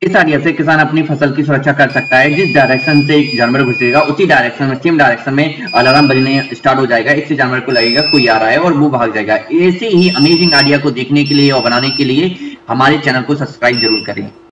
इस आइडिया से किसान अपनी फसल की सुरक्षा कर सकता है। जिस डायरेक्शन से जानवर घुसेगा उसी डायरेक्शन में, सेम डायरेक्शन में अलार्म बजने स्टार्ट हो जाएगा। इससे जानवर को लगेगा कोई आ रहा है और वो भाग जाएगा। ऐसे ही अमेजिंग आइडिया को देखने के लिए और बनाने के लिए हमारे चैनल को सब्सक्राइब जरूर करें।